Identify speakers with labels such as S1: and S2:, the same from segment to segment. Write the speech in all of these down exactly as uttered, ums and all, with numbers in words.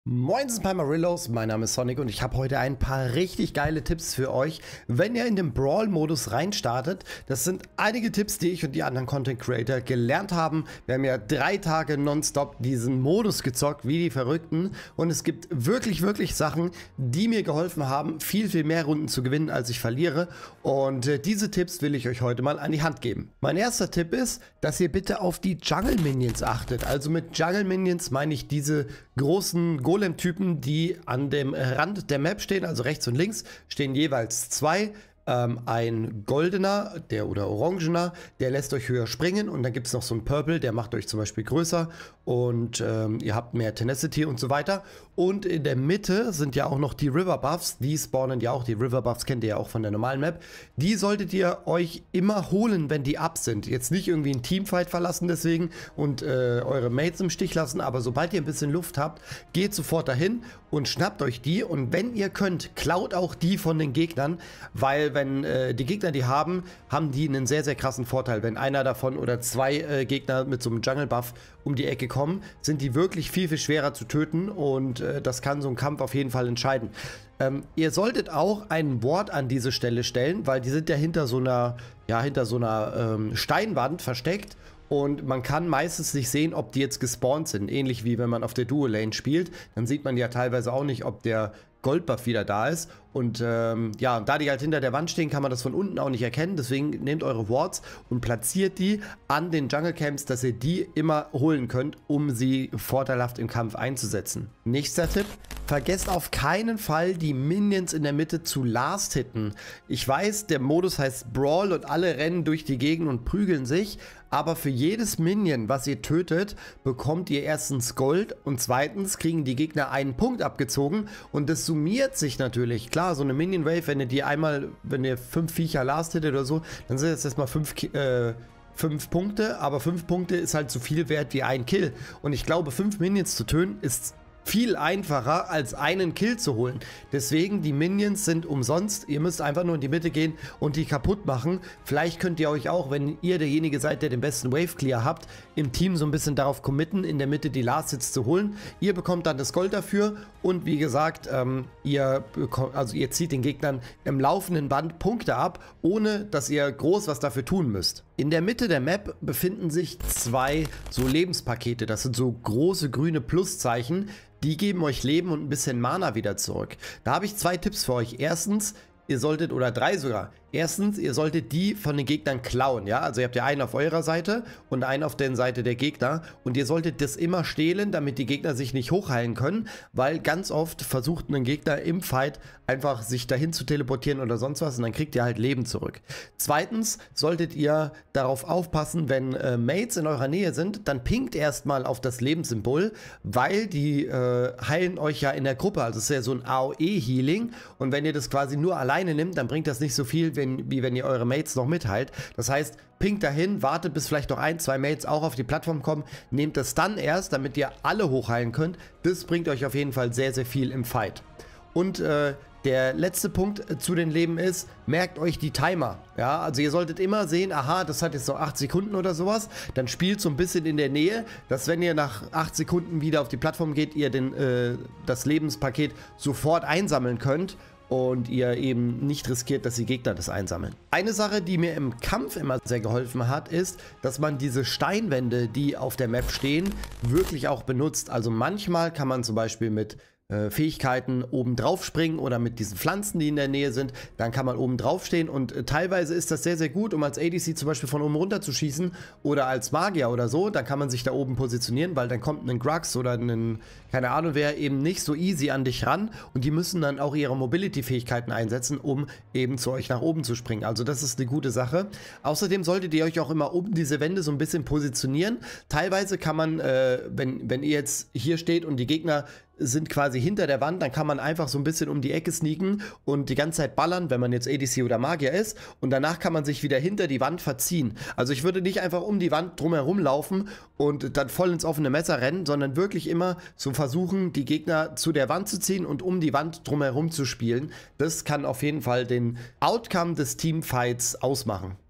S1: Moin Primarillos, mein Name ist Sonic und ich habe heute ein paar richtig geile Tipps für euch, wenn ihr in den Brawl-Modus reinstartet. Das sind einige Tipps, die ich und die anderen Content Creator gelernt haben. Wir haben ja drei Tage nonstop diesen Modus gezockt, wie die Verrückten. Und es gibt wirklich, wirklich Sachen, die mir geholfen haben, viel, viel mehr Runden zu gewinnen, als ich verliere. Und äh, diese Tipps will ich euch heute mal an die Hand geben. Mein erster Tipp ist, dass ihr bitte auf die Jungle Minions achtet. Also mit Jungle Minions meine ich diese großen Golem-Typen, die an dem Rand der Map stehen, also rechts und links stehen jeweils zwei. Ähm, ein goldener der oder orangener, der lässt euch höher springen, und dann gibt es noch so einen Purple, der macht euch zum Beispiel größer und ähm, ihr habt mehr Tenacity und so weiter. Und in der Mitte sind ja auch noch die River Buffs, die spawnen ja auch, die River Buffs kennt ihr ja auch von der normalen Map. Die solltet ihr euch immer holen, wenn die ab sind. Jetzt nicht irgendwie einen Teamfight verlassen deswegen und äh, eure Mates im Stich lassen, aber sobald ihr ein bisschen Luft habt, geht sofort dahin und schnappt euch die, und wenn ihr könnt, klaut auch die von den Gegnern, weil wenn äh, die Gegner die haben, haben die einen sehr, sehr krassen Vorteil. Wenn einer davon oder zwei äh, Gegner mit so einem Jungle-Buff um die Ecke kommen, sind die wirklich viel, viel schwerer zu töten, und äh, das kann so ein Kampf auf jeden Fall entscheiden. Ähm, ihr solltet auch ein Ward an diese Stelle stellen, weil die sind ja hinter so einer, ja, hinter so einer ähm, Steinwand versteckt. Und man kann meistens nicht sehen, ob die jetzt gespawnt sind. Ähnlich wie wenn man auf der Duo-Lane spielt. Dann sieht man ja teilweise auch nicht, ob der Goldbuff wieder da ist. Und ähm, ja, da die halt hinter der Wand stehen, kann man das von unten auch nicht erkennen. Deswegen nehmt eure Wards und platziert die an den Jungle Camps, dass ihr die immer holen könnt, um sie vorteilhaft im Kampf einzusetzen. Nächster Tipp: Vergesst auf keinen Fall, die Minions in der Mitte zu last hitten. Ich weiß, der Modus heißt Brawl und alle rennen durch die Gegend und prügeln sich. Aber für jedes Minion, was ihr tötet, bekommt ihr erstens Gold und zweitens kriegen die Gegner einen Punkt abgezogen, und das summiert sich natürlich. Klar, so eine Minion Wave, wenn ihr die einmal, wenn ihr fünf Viecher last hittet oder so, dann sind das erstmal fünf, äh, fünf Punkte, aber fünf Punkte ist halt so viel wert wie ein Kill. Und ich glaube, fünf Minions zu töten ist viel einfacher, als einen Kill zu holen. Deswegen, die Minions sind umsonst. Ihr müsst einfach nur in die Mitte gehen und die kaputt machen. Vielleicht könnt ihr euch auch, wenn ihr derjenige seid, der den besten Wave Clear habt, im Team so ein bisschen darauf committen, in der Mitte die Last Hits zu holen. Ihr bekommt dann das Gold dafür, und wie gesagt, ähm, ihr, bekommt, also ihr zieht den Gegnern im laufenden Band Punkte ab, ohne dass ihr groß was dafür tun müsst. In der Mitte der Map befinden sich zwei so Lebenspakete. Das sind so große grüne Pluszeichen. Die geben euch Leben und ein bisschen Mana wieder zurück. Da habe ich zwei Tipps für euch. Erstens, ihr solltet, oder drei sogar. Erstens, ihr solltet die von den Gegnern klauen, ja? Also ihr habt ja einen auf eurer Seite und einen auf der Seite der Gegner, und ihr solltet das immer stehlen, damit die Gegner sich nicht hochheilen können, weil ganz oft versucht ein Gegner im Fight einfach sich dahin zu teleportieren oder sonst was, und dann kriegt ihr halt Leben zurück. Zweitens solltet ihr darauf aufpassen, wenn äh, Mates in eurer Nähe sind, dann pinkt erstmal auf das Lebenssymbol, weil die äh, heilen euch ja in der Gruppe, also es ist ja so ein A O E-Healing, und wenn ihr das quasi nur alleine nimmt, dann bringt das nicht so viel, wenn, wie wenn ihr eure Mates noch mitheilt. Das heißt, pinkt dahin, wartet, bis vielleicht noch ein, zwei Mates auch auf die Plattform kommen, nehmt das dann erst, damit ihr alle hochheilen könnt. Das bringt euch auf jeden Fall sehr, sehr viel im Fight. Und äh, der letzte Punkt zu den Leben ist, merkt euch die Timer. Ja, also ihr solltet immer sehen, aha, das hat jetzt noch acht Sekunden oder sowas. Dann spielt so ein bisschen in der Nähe, dass wenn ihr nach acht Sekunden wieder auf die Plattform geht, ihr den, äh, das Lebenspaket sofort einsammeln könnt. Und ihr eben nicht riskiert, dass die Gegner das einsammeln. Eine Sache, die mir im Kampf immer sehr geholfen hat, ist, dass man diese Steinwände, die auf der Map stehen, wirklich auch benutzt. Also manchmal kann man zum Beispiel mit Fähigkeiten oben drauf springen oder mit diesen Pflanzen, die in der Nähe sind, dann kann man oben drauf stehen, und äh, teilweise ist das sehr, sehr gut, um als A D C zum Beispiel von oben runter zu schießen oder als Magier oder so. Dann kann man sich da oben positionieren, weil dann kommt ein Grux oder ein, keine Ahnung wer, eben nicht so easy an dich ran, und die müssen dann auch ihre Mobility-Fähigkeiten einsetzen, um eben zu euch nach oben zu springen. Also das ist eine gute Sache. Außerdem solltet ihr euch auch immer um diese Wände so ein bisschen positionieren. Teilweise kann man, äh, wenn, wenn ihr jetzt hier steht und die Gegner sind quasi hinter der Wand, dann kann man einfach so ein bisschen um die Ecke sneaken und die ganze Zeit ballern, wenn man jetzt A D C oder Magier ist, und danach kann man sich wieder hinter die Wand verziehen. Also ich würde nicht einfach um die Wand drumherum laufen und dann voll ins offene Messer rennen, sondern wirklich immer so versuchen, die Gegner zu der Wand zu ziehen und um die Wand drumherum zu spielen. Das kann auf jeden Fall den Outcome des Teamfights ausmachen.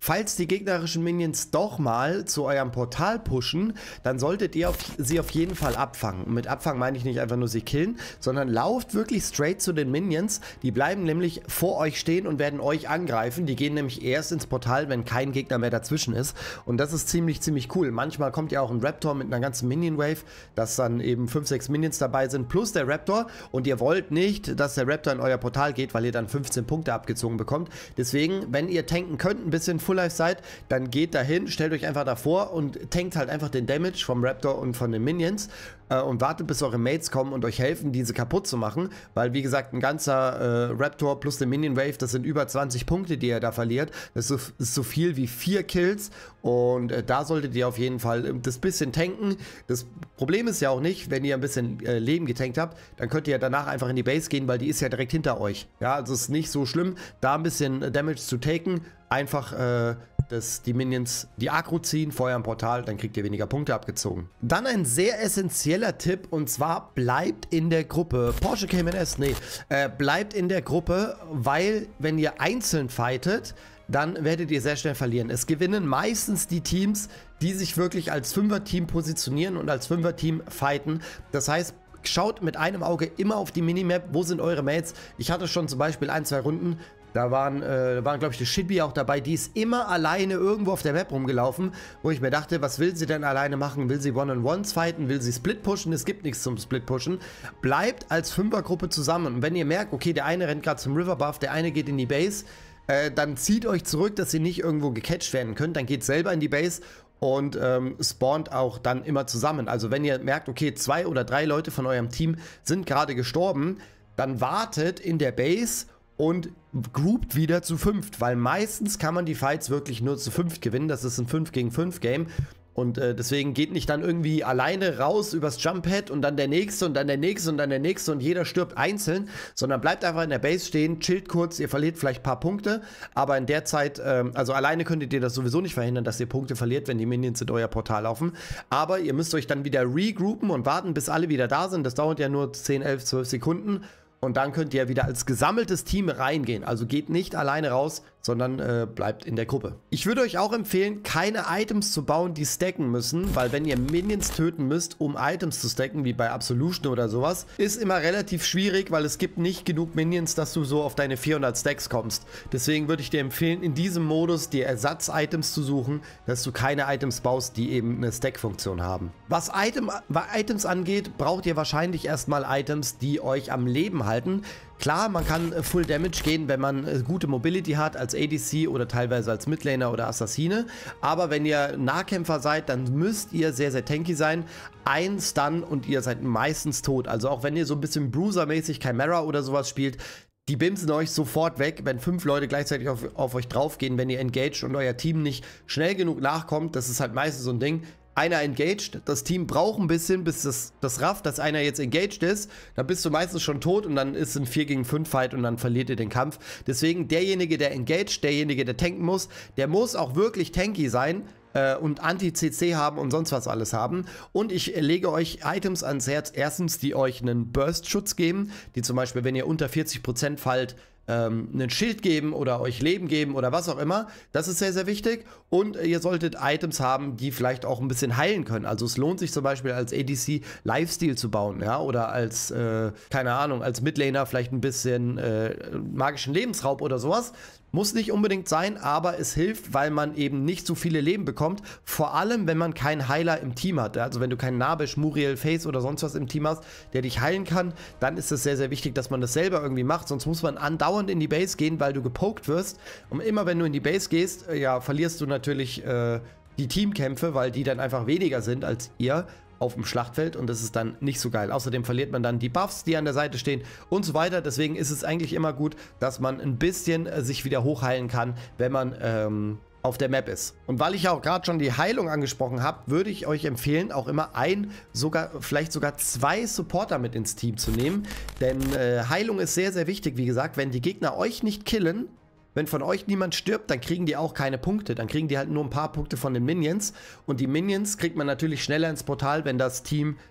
S1: Falls die gegnerischen Minions doch mal zu eurem Portal pushen, dann solltet ihr auf, sie auf jeden Fall abfangen. Und mit abfangen meine ich nicht einfach nur sie killen, sondern lauft wirklich straight zu den Minions. Die bleiben nämlich vor euch stehen und werden euch angreifen. Die gehen nämlich erst ins Portal, wenn kein Gegner mehr dazwischen ist. Und das ist ziemlich, ziemlich cool. Manchmal kommt ja auch ein Raptor mit einer ganzen Minion-Wave, dass dann eben fünf, sechs Minions dabei sind, plus der Raptor. Und ihr wollt nicht, dass der Raptor in euer Portal geht, weil ihr dann fünfzehn Punkte abgezogen bekommt. Deswegen, wenn ihr tanken könnt, ein bisschen Full Life seid, dann geht dahin, stellt euch einfach davor und tankt halt einfach den Damage vom Raptor und von den Minions äh, und wartet, bis eure Mates kommen und euch helfen, diese kaputt zu machen, weil wie gesagt, ein ganzer äh, Raptor plus eine Minion Wave, das sind über zwanzig Punkte, die ihr da verliert. Das ist so, ist so viel wie vier Kills und äh, da solltet ihr auf jeden Fall das bisschen tanken. Das Problem ist ja auch nicht, wenn ihr ein bisschen äh, Leben getankt habt, dann könnt ihr danach einfach in die Base gehen, weil die ist ja direkt hinter euch. Ja, also es ist nicht so schlimm, da ein bisschen Damage zu taken. Einfach, äh, dass die Minions die Aggro ziehen vor eurem Portal, dann kriegt ihr weniger Punkte abgezogen. Dann ein sehr essentieller Tipp und zwar bleibt in der Gruppe. Porsche Cayman S, nee, äh, bleibt in der Gruppe, weil wenn ihr einzeln fightet, dann werdet ihr sehr schnell verlieren. Es gewinnen meistens die Teams, die sich wirklich als Fünfer-Team positionieren und als Fünfer-Team fighten. Das heißt, schaut mit einem Auge immer auf die Minimap, wo sind eure Mates. Ich hatte schon zum Beispiel ein, zwei Runden, da waren, äh, waren glaube ich, die Shitbee auch dabei, die ist immer alleine irgendwo auf der Map rumgelaufen, wo ich mir dachte, was will sie denn alleine machen? Will sie One-on-Ones fighten? Will sie Split pushen? Es gibt nichts zum Split pushen. Bleibt als Fünfergruppe zusammen und wenn ihr merkt, okay, der eine rennt gerade zum River Buff, der eine geht in die Base, äh, dann zieht euch zurück, dass ihr nicht irgendwo gecatcht werden könnt, dann geht selber in die Base und ähm, spawnt auch dann immer zusammen. Also wenn ihr merkt, okay, zwei oder drei Leute von eurem Team sind gerade gestorben, dann wartet in der Base und groupt wieder zu fünft, weil meistens kann man die Fights wirklich nur zu fünft gewinnen. Das ist ein fünf gegen fünf Game. Und äh, deswegen geht nicht dann irgendwie alleine raus übers Jump-Pad und dann der nächste und dann der nächste und dann der nächste und jeder stirbt einzeln, sondern bleibt einfach in der Base stehen, chillt kurz, ihr verliert vielleicht ein paar Punkte, aber in der Zeit, ähm, also alleine könntet ihr das sowieso nicht verhindern, dass ihr Punkte verliert, wenn die Minions in euer Portal laufen, aber ihr müsst euch dann wieder regroupen und warten, bis alle wieder da sind. Das dauert ja nur zehn, elf, zwölf Sekunden. Und dann könnt ihr wieder als gesammeltes Team reingehen. Also geht nicht alleine raus, sondern äh, bleibt in der Gruppe. Ich würde euch auch empfehlen, keine Items zu bauen, die stacken müssen, weil wenn ihr Minions töten müsst, um Items zu stacken, wie bei Absolution oder sowas, ist immer relativ schwierig, weil es gibt nicht genug Minions, dass du so auf deine vierhundert Stacks kommst. Deswegen würde ich dir empfehlen, in diesem Modus dir Ersatz-Items zu suchen, dass du keine Items baust, die eben eine Stack-Funktion haben. Was Item, Items angeht, braucht ihr wahrscheinlich erstmal Items, die euch am Leben halten. Klar, man kann äh, Full Damage gehen, wenn man äh, gute Mobility hat, als A D C oder teilweise als Midlaner oder Assassine. Aber wenn ihr Nahkämpfer seid, dann müsst ihr sehr, sehr tanky sein. Ein Stun und ihr seid meistens tot. Also auch wenn ihr so ein bisschen Bruiser-mäßig Chimera oder sowas spielt, die bimsen euch sofort weg, wenn fünf Leute gleichzeitig auf, auf euch draufgehen, wenn ihr engaged und euer Team nicht schnell genug nachkommt. Das ist halt meistens so ein Ding. Einer engaged, das Team braucht ein bisschen, bis das, das rafft, dass einer jetzt engaged ist, dann bist du meistens schon tot und dann ist ein vier gegen fünf Fight und dann verliert ihr den Kampf. Deswegen derjenige, der engaged, derjenige, der tanken muss, der muss auch wirklich tanky sein äh, und Anti-C C haben und sonst was alles haben. Und ich lege euch Items ans Herz, erstens, die euch einen Burst-Schutz geben, die zum Beispiel, wenn ihr unter vierzig Prozent fallt, ähm, einen Schild geben oder euch Leben geben oder was auch immer. Das ist sehr, sehr wichtig. Und ihr solltet Items haben, die vielleicht auch ein bisschen heilen können. Also es lohnt sich zum Beispiel als A D C Lifesteal zu bauen, ja, oder als, äh, keine Ahnung, als Midlaner vielleicht ein bisschen äh, magischen Lebensraub oder sowas. Muss nicht unbedingt sein, aber es hilft, weil man eben nicht so viele Leben bekommt. Vor allem, wenn man keinen Heiler im Team hat. Also wenn du keinen Nabish, Muriel, Face oder sonst was im Team hast, der dich heilen kann, dann ist es sehr, sehr wichtig, dass man das selber irgendwie macht. Sonst muss man andauernd in die Base gehen, weil du gepokt wirst. Und immer wenn du in die Base gehst, ja, verlierst du natürlich äh, die Teamkämpfe, weil die dann einfach weniger sind als ihr auf dem Schlachtfeld und das ist dann nicht so geil. Außerdem verliert man dann die Buffs, die an der Seite stehen und so weiter. Deswegen ist es eigentlich immer gut, dass man ein bisschen äh, sich wieder hochheilen kann, wenn man ähm, auf der Map ist. Und weil ich ja auch gerade schon die Heilung angesprochen habe, würde ich euch empfehlen, auch immer ein, sogar vielleicht sogar zwei Supporter mit ins Team zu nehmen. Denn äh, Heilung ist sehr, sehr wichtig. Wie gesagt, wenn die Gegner euch nicht killen, wenn von euch niemand stirbt, dann kriegen die auch keine Punkte. Dann kriegen die halt nur ein paar Punkte von den Minions. Und die Minions kriegt man natürlich schneller ins Portal, wenn das Team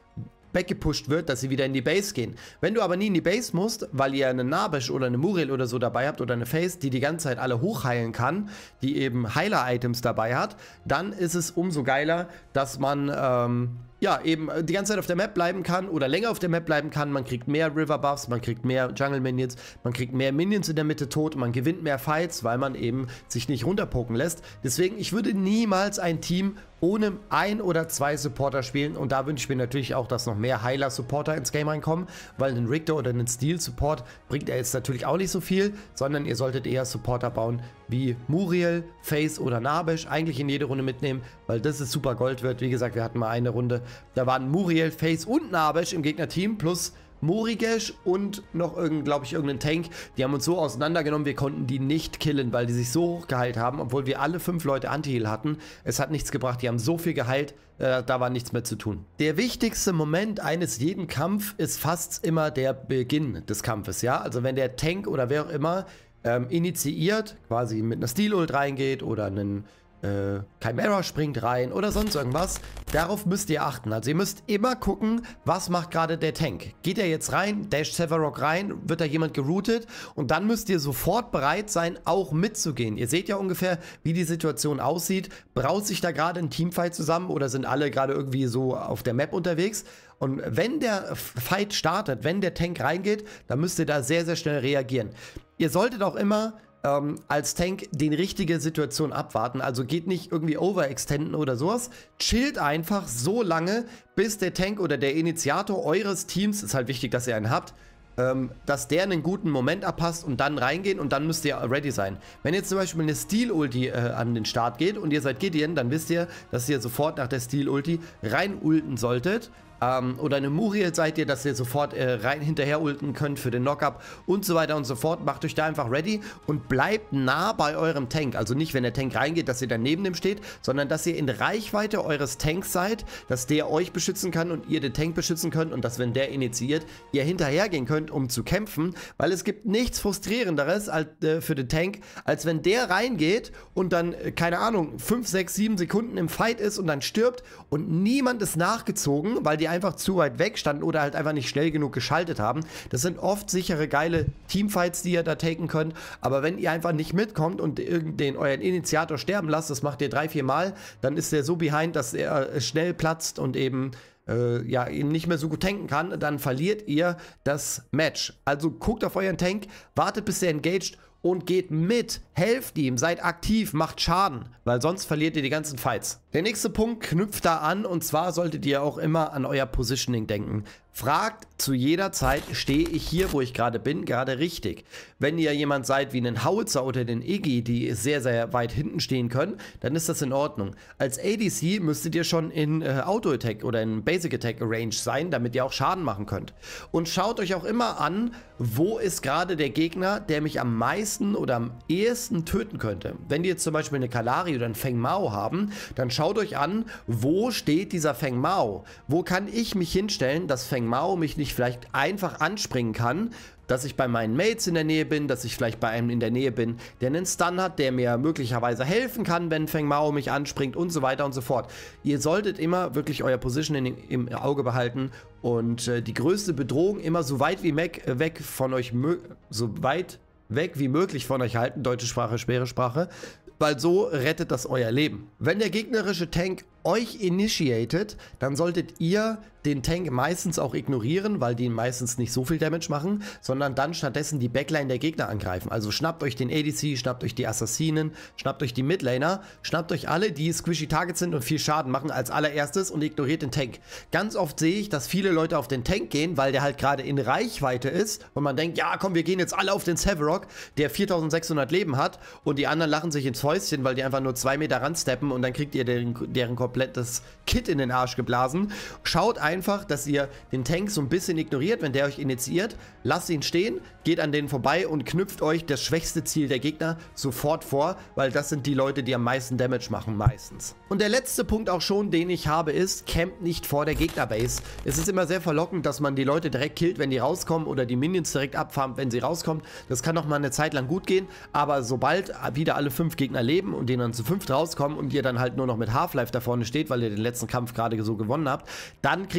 S1: weggepusht wird, dass sie wieder in die Base gehen. Wenn du aber nie in die Base musst, weil ihr eine Nabesh oder eine Muriel oder so dabei habt oder eine Face, die die ganze Zeit alle hochheilen kann, die eben Heiler-Items dabei hat, dann ist es umso geiler, dass man ähm, ja, eben die ganze Zeit auf der Map bleiben kann oder länger auf der Map bleiben kann. Man kriegt mehr River Buffs, man kriegt mehr Jungle Minions, man kriegt mehr Minions in der Mitte tot, man gewinnt mehr Fights, weil man eben sich nicht runterpoken lässt. Deswegen, ich würde niemals ein Team ohne ein oder zwei Supporter spielen und da wünsche ich mir natürlich auch, dass noch mehr Heiler-Supporter ins Game reinkommen, weil einen Richter oder einen Steel-Support bringt er jetzt natürlich auch nicht so viel, sondern ihr solltet eher Supporter bauen wie Muriel, Face oder Nabesh, eigentlich in jede Runde mitnehmen, weil das ist super Gold wird. Wie gesagt, wir hatten mal eine Runde, da waren Muriel, Face und Nabesh im Gegnerteam plus Morigesh und noch irgendein, glaube ich, irgendeinen Tank. Die haben uns so auseinandergenommen, wir konnten die nicht killen, weil die sich so hoch geheilt haben, obwohl wir alle fünf Leute Anti-Heal hatten. Es hat nichts gebracht, die haben so viel geheilt, äh, da war nichts mehr zu tun. Der wichtigste Moment eines jeden Kampfs ist fast immer der Beginn des Kampfes, ja? Also wenn der Tank oder wer auch immer ähm, initiiert, quasi mit einer Steel-Ult reingeht oder einen Äh, Chimera springt rein oder sonst irgendwas. Darauf müsst ihr achten. Also ihr müsst immer gucken, was macht gerade der Tank. Geht er jetzt rein, dasht Sevarog rein, wird da jemand geroutet und dann müsst ihr sofort bereit sein, auch mitzugehen. Ihr seht ja ungefähr, wie die Situation aussieht. Braut sich da gerade ein Teamfight zusammen oder sind alle gerade irgendwie so auf der Map unterwegs? Und wenn der Fight startet, wenn der Tank reingeht, dann müsst ihr da sehr, sehr schnell reagieren. Ihr solltet auch immer Ähm, als Tank die richtige Situation abwarten. Also geht nicht irgendwie overextenden oder sowas. Chillt einfach so lange, bis der Tank oder der Initiator eures Teams, ist halt wichtig, dass ihr einen habt, ähm, dass der einen guten Moment abpasst und dann reingehen und dann müsst ihr ready sein. Wenn jetzt zum Beispiel eine Steel-Ulti äh, an den Start geht und ihr seid Gideon, dann wisst ihr, dass ihr sofort nach der Steel-Ulti rein ulten solltet. Ähm, oder eine Muriel seid ihr, dass ihr sofort äh, rein hinterher ulten könnt für den Knockup und so weiter und so fort. Macht euch da einfach ready und bleibt nah bei eurem Tank. Also nicht, wenn der Tank reingeht, dass ihr dann neben dem steht, sondern dass ihr in Reichweite eures Tanks seid, dass der euch beschützen kann und ihr den Tank beschützen könnt und dass, wenn der initiiert, ihr hinterhergehen könnt, um zu kämpfen, weil es gibt nichts Frustrierenderes als, äh, für den Tank, als wenn der reingeht und dann, äh, keine Ahnung, fünf, sechs, sieben Sekunden im Fight ist und dann stirbt und niemand ist nachgezogen, weil die einfach zu weit weg standen oder halt einfach nicht schnell genug geschaltet haben. Das sind oft sichere, geile Teamfights, die ihr da taken könnt, aber wenn ihr einfach nicht mitkommt und den euren Initiator sterben lasst, das macht ihr drei, vier Mal, dann ist der so behind, dass er schnell platzt und eben äh, ja, ihn nicht mehr so gut tanken kann, dann verliert ihr das Match. Also guckt auf euren Tank, wartet bis er engaged und geht mit, helft ihm, seid aktiv, macht Schaden, weil sonst verliert ihr die ganzen Fights. Der nächste Punkt knüpft da an und zwar solltet ihr auch immer an euer Positioning denken. Fragt zu jeder Zeit, stehe ich hier, wo ich gerade bin, gerade richtig. Wenn ihr jemand seid wie einen Howitzer oder den Iggy, die sehr, sehr weit hinten stehen können, dann ist das in Ordnung. Als A D C müsstet ihr schon in äh, Auto-Attack oder in Basic-Attack-Range sein, damit ihr auch Schaden machen könnt. Und schaut euch auch immer an, wo ist gerade der Gegner, der mich am meisten oder am ehesten töten könnte. Wenn die jetzt zum Beispiel eine Kalari oder einen Feng Mao haben, dann schaut euch an, wo steht dieser Feng Mao? Wo kann ich mich hinstellen, dass Feng Mao mich nicht vielleicht einfach anspringen kann, dass ich bei meinen Mates in der Nähe bin, dass ich vielleicht bei einem in der Nähe bin, der einen Stun hat, der mir möglicherweise helfen kann, wenn Feng Mao mich anspringt und so weiter und so fort. Ihr solltet immer wirklich euer Positioning im Auge behalten und äh, die größte Bedrohung immer so weit wie weg, äh, weg von euch, so weit weg wie möglich von euch halten, deutsche Sprache, schwere Sprache, weil so rettet das euer Leben. Wenn der gegnerische Tank euch initiated, dann solltet ihr den Tank meistens auch ignorieren, weil die meistens nicht so viel Damage machen, sondern dann stattdessen die Backline der Gegner angreifen. Also schnappt euch den A D C, schnappt euch die Assassinen, schnappt euch die Midlaner, schnappt euch alle, die squishy Targets sind und viel Schaden machen als allererstes und ignoriert den Tank. Ganz oft sehe ich, dass viele Leute auf den Tank gehen, weil der halt gerade in Reichweite ist und man denkt, ja komm, wir gehen jetzt alle auf den Sevarog, der viertausendsechshundert Leben hat und die anderen lachen sich ins Fäustchen, weil die einfach nur zwei Meter ransteppen und dann kriegt ihr den, deren komplettes Kit in den Arsch geblasen. Schaut einfach, dass ihr den Tank so ein bisschen ignoriert, wenn der euch initiiert. Lasst ihn stehen, geht an denen vorbei und knüpft euch das schwächste Ziel der Gegner sofort vor, weil das sind die Leute, die am meisten Damage machen, meistens. Und der letzte Punkt auch schon, den ich habe, ist, campt nicht vor der Gegnerbase. Es ist immer sehr verlockend, dass man die Leute direkt killt, wenn die rauskommen oder die Minions direkt abfarmt, wenn sie rauskommen. Das kann noch mal eine Zeit lang gut gehen, aber sobald wieder alle fünf Gegner leben und denen dann zu fünft rauskommen und ihr dann halt nur noch mit Half-Life da vorne steht, weil ihr den letzten Kampf gerade so gewonnen habt, dann kriegt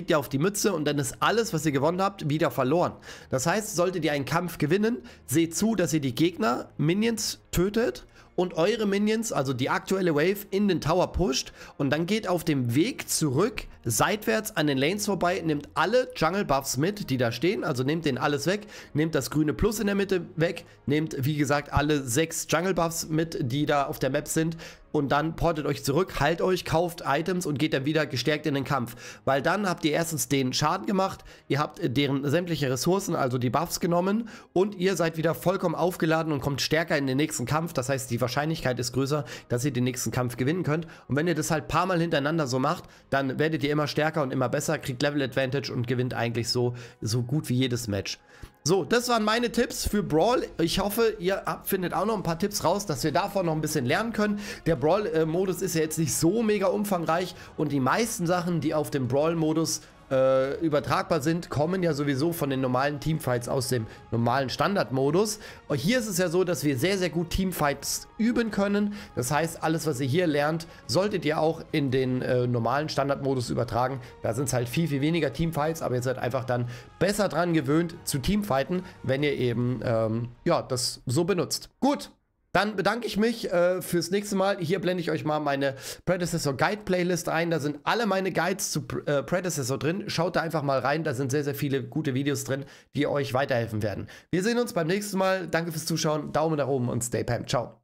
S1: kriegt ihr auf die Mütze und dann ist alles, was ihr gewonnen habt, wieder verloren. Das heißt, solltet ihr einen Kampf gewinnen, seht zu, dass ihr die Gegner, Minions tötet und eure Minions, also die aktuelle Wave, in den Tower pusht und dann geht auf dem Weg zurück seitwärts an den Lanes vorbei, nehmt alle Jungle Buffs mit, die da stehen, also nehmt den alles weg, nehmt das grüne Plus in der Mitte weg, nehmt wie gesagt alle sechs Jungle Buffs mit, die da auf der Map sind und dann portet euch zurück, heilt euch, kauft Items und geht dann wieder gestärkt in den Kampf, weil dann habt ihr erstens den Schaden gemacht, ihr habt deren sämtliche Ressourcen, also die Buffs genommen und ihr seid wieder vollkommen aufgeladen und kommt stärker in den nächsten Kampf, das heißt die Wahrscheinlichkeit ist größer, dass ihr den nächsten Kampf gewinnen könnt und wenn ihr das halt ein paar Mal hintereinander so macht, dann werdet ihr immer stärker und immer besser, kriegt Level Advantage und gewinnt eigentlich so, so gut wie jedes Match. So, das waren meine Tipps für Brawl. Ich hoffe, ihr habt, findet auch noch ein paar Tipps raus, dass wir davon noch ein bisschen lernen können. Der Brawl-Modus ist ja jetzt nicht so mega umfangreich und die meisten Sachen, die auf dem Brawl-Modus äh, übertragbar sind, kommen ja sowieso von den normalen Teamfights aus dem normalen Standardmodus. Und hier ist es ja so, dass wir sehr, sehr gut Teamfights üben können. Das heißt, alles, was ihr hier lernt, solltet ihr auch in den äh, normalen Standardmodus übertragen. Da sind es halt viel, viel weniger Teamfights, aber ihr seid einfach dann besser dran gewöhnt zu Teamfighten, wenn ihr eben ähm, ja, das so benutzt. Gut. Dann bedanke ich mich äh, fürs nächste Mal. Hier blende ich euch mal meine Predecessor Guide Playlist ein. Da sind alle meine Guides zu äh, Predecessor drin. Schaut da einfach mal rein. Da sind sehr, sehr viele gute Videos drin, die euch weiterhelfen werden. Wir sehen uns beim nächsten Mal. Danke fürs Zuschauen. Daumen nach oben und stay pam. Ciao.